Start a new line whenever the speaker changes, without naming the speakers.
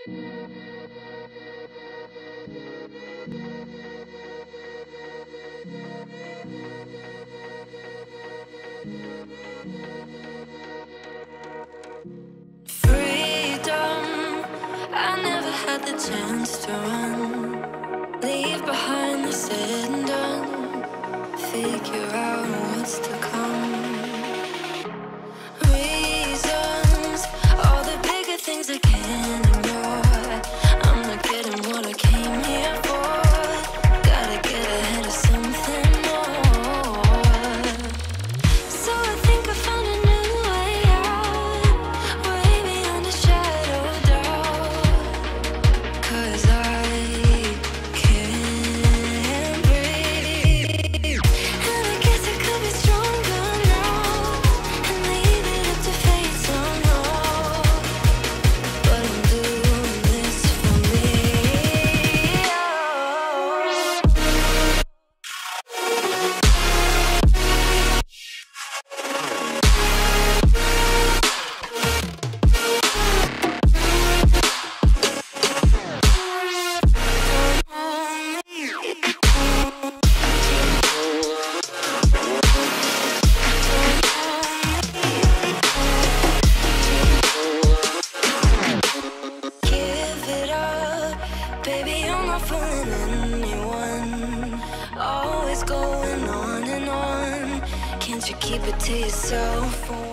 Freedom, I never had the chance to run. Leave behind the said and done. Figure out what's to come. Reasons, all the bigger things I can't ignore. I'm not getting what I came here for. Gotta get ahead of something more. So I think I found a new way out, way beyond a shadow of doubt. 'Cause I can't breathe, and I guess I could be stronger now and leave it up to fate somehow. But I'm doing this for me. Give it up, baby, I'm not fooling anyone. Always going on and on. Can't you keep it to yourself for